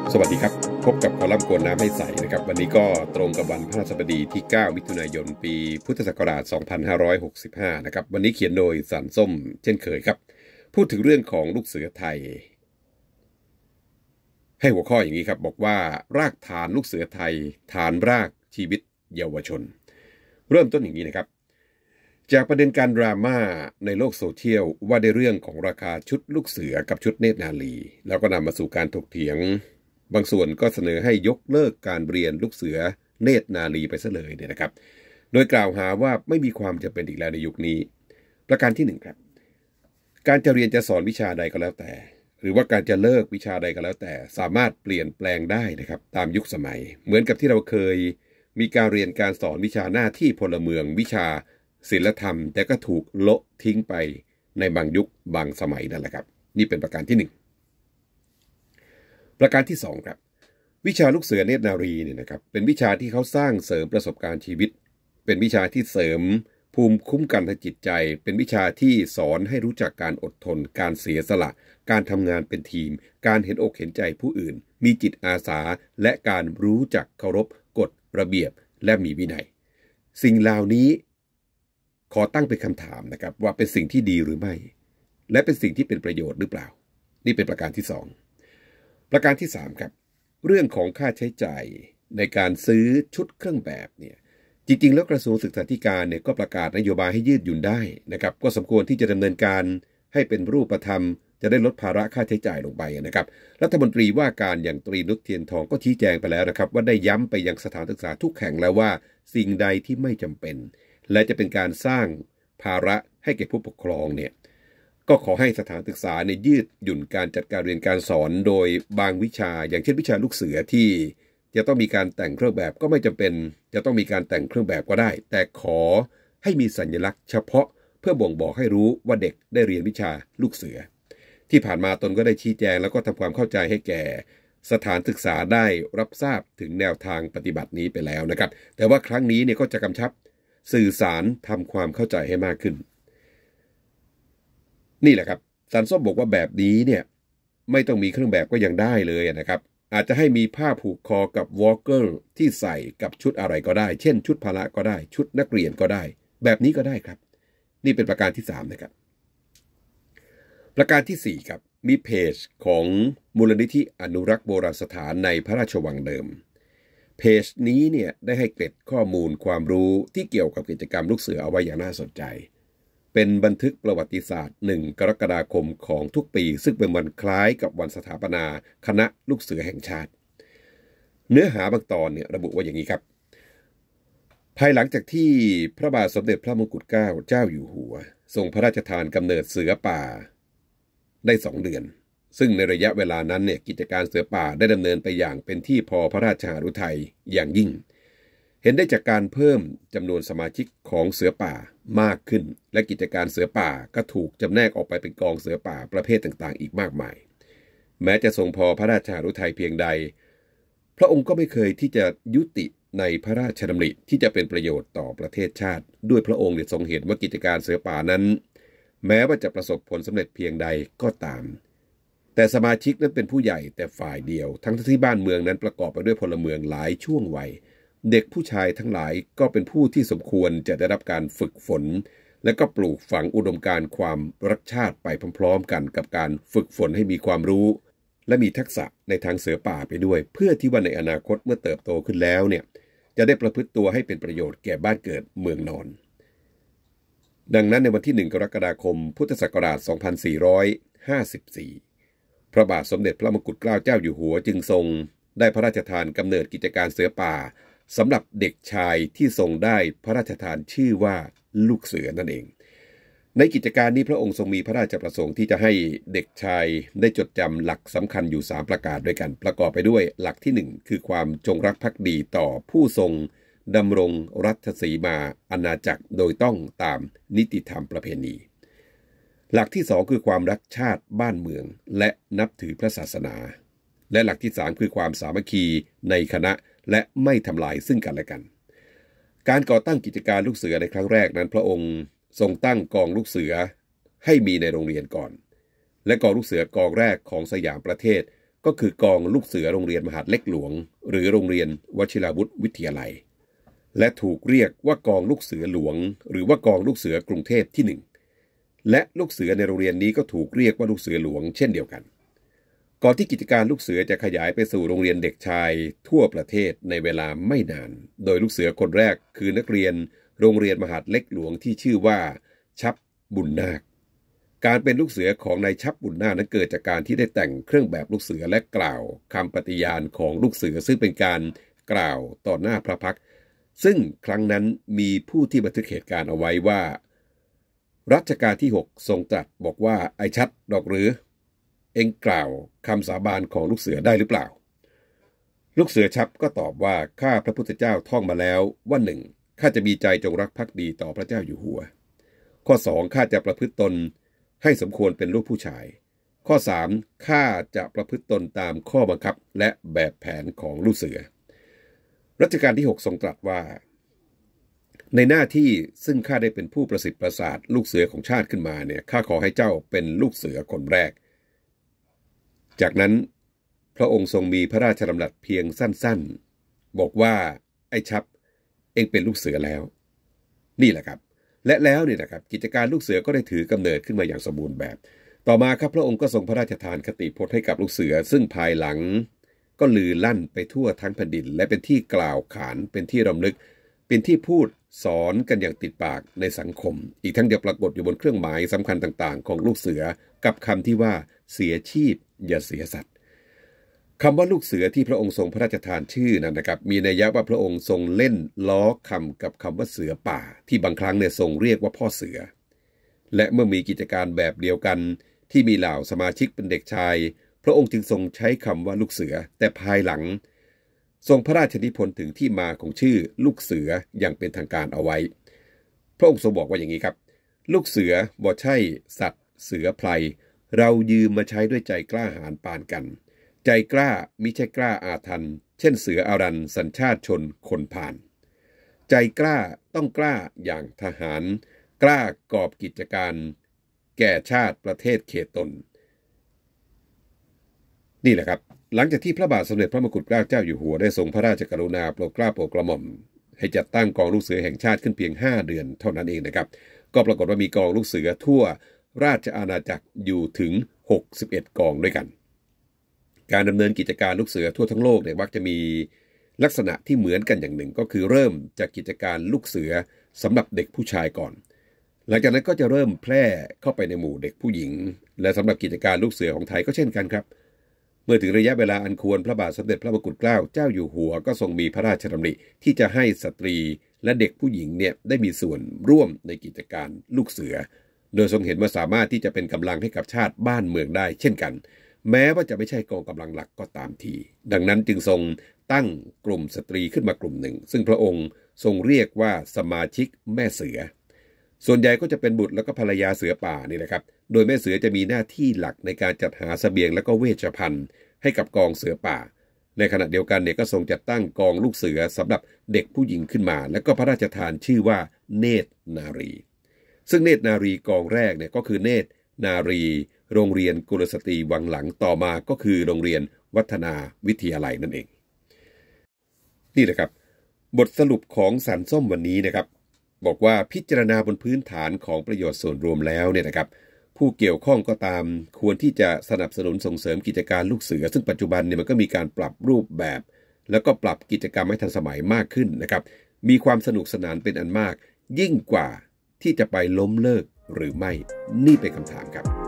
สวัสดีครับพบกับคอลัมน์กวนน้ำให้ใสนะครับวันนี้ก็ตรงกับวันพฤหัสบดีที่9มิถุนายนปีพุทธศักราช2565นะครับวันนี้เขียนโดยสันส้มเช่นเคยครับพูดถึงเรื่องของลูกเสือไทยให้หัวข้ออย่างนี้ครับบอกว่ารากฐานลูกเสือไทยฐานรากชีวิตเยาวชนเริ่มต้นอย่างนี้นะครับจากประเด็นการดราม่าในโลกโซเชียลว่าในเรื่องของราคาชุดลูกเสือกับชุดเนตรนารีแล้วก็นำมาสู่การถกเถียงบางส่วนก็เสนอให้ยกเลิกการเรียนลูกเสือเนตรนารีไปซะเลยเนี่ยนะครับโดยกล่าวหาว่าไม่มีความจำเป็นอีกแล้วในยุคนี้ประการที่1ครับการจะเรียนจะสอนวิชาใดก็แล้วแต่หรือว่าการจะเลิกวิชาใดก็แล้วแต่สามารถเปลี่ยนแปลงได้นะครับตามยุคสมัยเหมือนกับที่เราเคยมีการเรียนการสอนวิชาหน้าที่พลเมืองวิชาศีลธรรมแต่ก็ถูกละทิ้งไปในบางยุคบางสมัยนั่นแหละครับนี่เป็นประการที่1ประการที่2ครับวิชาลูกเสือเนตรนารีเนี่ยนะครับเป็นวิชาที่เขาสร้างเสริมประสบการณ์ชีวิตเป็นวิชาที่เสริมภูมิคุ้มกันทางจิตใจเป็นวิชาที่สอนให้รู้จักการอดทนการเสียสละการทำงานเป็นทีมการเห็นอกเห็นใจผู้อื่นมีจิตอาสาและการรู้จักเคารพกฎระเบียบและมีวินัยสิ่งเหล่านี้ขอตั้งเป็นคำถามนะครับว่าเป็นสิ่งที่ดีหรือไม่และเป็นสิ่งที่เป็นประโยชน์หรือเปล่านี่เป็นประการที่2ประการที่3ครับเรื่องของค่าใช้จ่ายในการซื้อชุดเครื่องแบบเนี่ยจริงๆแล้วกระทรวงศึกษาธิการเนี่ยก็ประกาศนโยบายให้ยืดหยุ่นได้นะครับก็สมควรที่จะดำเนินการให้เป็นรูปธรรมจะได้ลดภาระค่าใช้จ่ายลงไปนะครับรัฐมนตรีว่าการอย่างตรีนุชเทียนทองก็ชี้แจงไปแล้วนะครับว่าได้ย้ำไปยังสถานศึกษาทุกแห่งแล้วว่าสิ่งใดที่ไม่จำเป็นและจะเป็นการสร้างภาระให้แก่ผู้ปกครองเนี่ยก็ขอให้สถานศึกษาเนี่ยยืดหยุ่นการจัดการเรียนการสอนโดยบางวิชาอย่างเช่นวิชาลูกเสือที่จะต้องมีการแต่งเครื่องแบบก็ไม่จำเป็นจะต้องมีการแต่งเครื่องแบบก็ได้แต่ขอให้มีสัญลักษณ์เฉพาะเพื่อบ่งบอกให้รู้ว่าเด็กได้เรียนวิชาลูกเสือที่ผ่านมาตนก็ได้ชี้แจงแล้วก็ทำความเข้าใจให้แก่สถานศึกษาได้รับทราบถึงแนวทางปฏิบัตินี้ไปแล้วนะครับแต่ว่าครั้งนี้เนี่ยก็จะกำชับสื่อสารทำความเข้าใจให้มากขึ้นนี่แหละครับสันส้มบอกว่าแบบนี้เนี่ยไม่ต้องมีเครื่องแบบก็ยังได้เลยนะครับอาจจะให้มีผ้าผูกคอกับวอล์กเกอร์ที่ใส่กับชุดอะไรก็ได้เช่นชุดพละก็ได้ชุดนักเรียนก็ได้แบบนี้ก็ได้ครับนี่เป็นประการที่3นะครับประการที่4ครับมีเพจของมูลนิธิอนุรักษ์โบราณสถานในพระราชวังเดิมเพจนี้เนี่ยได้ให้เกร็ดข้อมูลความรู้ที่เกี่ยวกับกิจกรรมลูกเสือเอาไว้อย่างน่าสนใจเป็นบันทึกประวัติศาสตร์1 กรกฎาคมของทุกปีซึ่งเป็นวันคล้ายกับวันสถาปนาคณะลูกเสือแห่งชาติเนื้อหาบางตอนเนี่ยระบุว่าอย่างนี้ครับภายหลังจากที่พระบาทสมเด็จพระมงกุฎเกล้าเจ้าอยู่หัวทรงพระราชทานกำเนิดเสือป่าได้2 เดือนซึ่งในระยะเวลานั้นเนี่ยกิจการเสือป่าได้ดำเนินไปอย่างเป็นที่พอพระราชหฤทัยอย่างยิ่งเห็นได้จากการเพิ่มจำนวนสมาชิกของเสือป่ามากขึ้นและกิจการเสือป่าก็ถูกจำแนกออกไปเป็นกองเสือป่าประเภทต่างๆอีกมากมายแม้จะทรงพอพระราชหฤทัยเพียงใดพระองค์ก็ไม่เคยที่จะยุติในพระราชดำริที่จะเป็นประโยชน์ต่อประเทศชาติด้วยพระองค์ทรงเห็นว่ากิจการเสือป่านั้นแม้ว่าจะประสบผลสำเร็จเพียงใดก็ตามแต่สมาชิกนั้นเป็นผู้ใหญ่แต่ฝ่ายเดียวทั้งที่บ้านเมืองนั้นประกอบไปด้วยพลเมืองหลายช่วงวัยเด็กผู้ชายทั้งหลายก็เป็นผู้ที่สมควรจะได้รับการฝึกฝนและก็ปลูกฝังอุดมการณ์ความรักชาติไปพร้อมๆกันกับการฝึกฝนให้มีความรู้และมีทักษะในทางเสือป่าไปด้วยเพื่อที่ว่าในอนาคตเมื่อเติบโตขึ้นแล้วเนี่ยจะได้ประพฤติตัวให้เป็นประโยชน์แก่บ้านเกิดเมืองนอนดังนั้นในวันที่1 กรกฎาคมพุทธศักราช 2454 พระบาทสมเด็จพระมงกุฎเกล้าเจ้าอยู่หัวจึงทรงได้พระราชทานกำเนิดกิจการเสือป่าสำหรับเด็กชายที่ทรงได้พระราชทานชื่อว่าลูกเสือนั่นเองในกิจการนี้พระองค์ทรงมีพระราชประสงค์ที่จะให้เด็กชายได้จดจำหลักสำคัญอยู่3ประการด้วยกันประกอบไปด้วยหลักที่1คือความจงรักภักดีต่อผู้ทรงดำรงรัชสีมาอาณาจักรโดยต้องตามนิติธรรมประเพณีหลักที่2คือความรักชาติบ้านเมืองและนับถือพระศาสนาและหลักที่3คือความสามัคคีในคณะและไม่ทำลายซึ่งกันและกันการก่อตั้งกิจการลูกเสือในครั้งแรกนั้นพระองค์ทรงตั้งกองลูกเสือให้มีในโรงเรียนก่อนและกองลูกเสือกองแรกของสยามประเทศก็คือกองลูกเสือโรงเรียนมหาดเล็กหลวงหรือโรงเรียนวชิราวุธวิทยาลัยและถูกเรียกว่ากองลูกเสือหลวงหรือว่ากองลูกเสือกรุงเทพที่1และลูกเสือในโรงเรียนนี้ก็ถูกเรียกว่าลูกเสือหลวงเช่นเดียวกันก่อนที่กิจการลูกเสือจะขยายไปสู่โรงเรียนเด็กชายทั่วประเทศในเวลาไม่นานโดยลูกเสือคนแรกคือนักเรียนโรงเรียนมหาดเล็กหลวงที่ชื่อว่าชับบุญนาคการเป็นลูกเสือของนายชับบุญนาคนั้นเกิดจากการที่ได้แต่งเครื่องแบบลูกเสือและกล่าวคำปฏิญาณของลูกเสือซึ่งเป็นการกล่าวต่อหน้าพระพักตร์ซึ่งครั้งนั้นมีผู้ที่บันทึกเหตุการณ์เอาไว้ว่ารัชกาลที่6ทรงตรัสบอกว่าไอ้ชัดดอกหรือเอ็งกล่าวคำสาบานของลูกเสือได้หรือเปล่าลูกเสือชับก็ตอบว่าข้าพระพุทธเจ้าท่องมาแล้วว่า1ข้าจะมีใจจงรักภักดีต่อพระเจ้าอยู่หัวข้อ2ข้าจะประพฤติตนให้สมควรเป็นลูกผู้ชายข้อ3ข้าจะประพฤติตนตามข้อบังคับและแบบแผนของลูกเสือรัชกาลที่6ทรงตรัสว่าในหน้าที่ซึ่งข้าได้เป็นผู้ประสิทธิ์ประสาทลูกเสือของชาติขึ้นมาเนี่ยข้าขอให้เจ้าเป็นลูกเสือคนแรกจากนั้นพระองค์ทรงมีพระราชดำรัสเพียงสั้นๆบอกว่าไอ้ชับเองเป็นลูกเสือแล้วนี่แหละครับและแล้วเนี่ยนะครับกิจการลูกเสือก็ได้ถือกำเนิดขึ้นมาอย่างสมบูรณ์แบบต่อมาครับพระองค์ก็ทรงพระราชทานคติพจน์ให้กับลูกเสือซึ่งภายหลังก็ลือลั่นไปทั่วทั้งแผ่นดินและเป็นที่กล่าวขานเป็นที่รำลึกเป็นที่พูดสอนกันอย่างติดปากในสังคมอีกทั้งยังปรากฏอยู่บนเครื่องหมายสำคัญต่างๆของลูกเสือกับคำที่ว่าเสียชีพอย่าเสียสัตว์คำว่าลูกเสือที่พระองค์ทรงพระราชทานชื่อนั้นนะครับมีนัยยะว่าพระองค์ทรงเล่นล้อคำกับคำว่าเสือป่าที่บางครั้งเนี่ยทรงเรียกว่าพ่อเสือและเมื่อมีกิจการแบบเดียวกันที่มีเหล่าสมาชิกเป็นเด็กชายพระองค์จึงทรงใช้คำว่าลูกเสือแต่ภายหลังทรงพระราชนิพนธ์ถึงที่มาของชื่อลูกเสืออย่างเป็นทางการเอาไว้พระองค์ทรงบอกว่าอย่างนี้ครับลูกเสือบ่ใช่สัตว์เสือไพรเรายืมมาใช้ด้วยใจกล้าหาญปานกันใจกล้ามิใช่กล้าอาถรรพ์เช่นเสืออารันสัญชาติชนคนผ่านใจกล้าต้องกล้าอย่างทหารกล้ากอบกิจการแก่ชาติประเทศเขตตนนี่แหละครับหลังจากที่พระบาทสมเด็จพระมงกุฎเกล้าเจ้าอยู่หัวได้ทรงพระราชกรุณาโปรดเกล้าโปรดกระหม่อมให้จัดตั้งกองลูกเสือแห่งชาติขึ้นเพียง5 เดือนเท่านั้นเองนะครับก็ปรากฏว่ามีกองลูกเสือทั่วราชอาณาจักรอยู่ถึง61 กองด้วยกันการดำเนินกิจการลูกเสือทั่วทั้งโลกเนี่ยมักจะมีลักษณะที่เหมือนกันอย่างหนึ่งก็คือเริ่มจากกิจการลูกเสือสำหรับเด็กผู้ชายก่อนหลังจากนั้นก็จะเริ่มแพร่เข้าไปในหมู่เด็กผู้หญิงและสำหรับกิจการลูกเสือของไทยก็เช่นกันครับเมื่อถึงระยะเวลาอันควรพระบาทสมเด็จพระมงกุฎเกล้าเจ้าอยู่หัวก็ทรงมีพระราชดำริที่จะให้สตรีและเด็กผู้หญิงเนี่ยได้มีส่วนร่วมในกิจการลูกเสือโดยทรงเห็นว่าสามารถที่จะเป็นกำลังให้กับชาติบ้านเมืองได้เช่นกันแม้ว่าจะไม่ใช่กองกำลังหลักก็ตามทีดังนั้นจึงทรงตั้งกลุ่มสตรีขึ้นมากลุ่มหนึ่งซึ่งพระองค์ทรงเรียกว่าสมาชิกแม่เสือส่วนใหญ่ก็จะเป็นบุตรแล้วก็ภรรยาเสือป่านี่แหละครับโดยแม่เสือจะมีหน้าที่หลักในการจัดหาเสบียงและก็เวชภัณฑ์ให้กับกองเสือป่าในขณะเดียวกันเนี่ยก็ทรงจัดตั้งกองลูกเสือสำหรับเด็กผู้หญิงขึ้นมาและก็พระราชทานชื่อว่าเนตรนารีซึ่งเนตรนารีกองแรกเนี่ยก็คือเนตรนารีโรงเรียนกุลสตรีวังหลังต่อมาก็คือโรงเรียนวัฒนาวิทยาลัยนั่นเองนี่แหละครับบทสรุปของสารส้มวันนี้นะครับบอกว่าพิจารณาบนพื้นฐานของประโยชน์ส่วนรวมแล้วเนี่ยนะครับผู้เกี่ยวข้องก็ตามควรที่จะสนับสนุนส่งเสริมกิจการลูกเสือซึ่งปัจจุบันเนี่ยมันก็มีการปรับรูปแบบแล้วก็ปรับกิจกรรมให้ทันสมัยมากขึ้นนะครับมีความสนุกสนานเป็นอันมากยิ่งกว่าที่จะไปล้มเลิกหรือไม่นี่เป็นคำถามครับ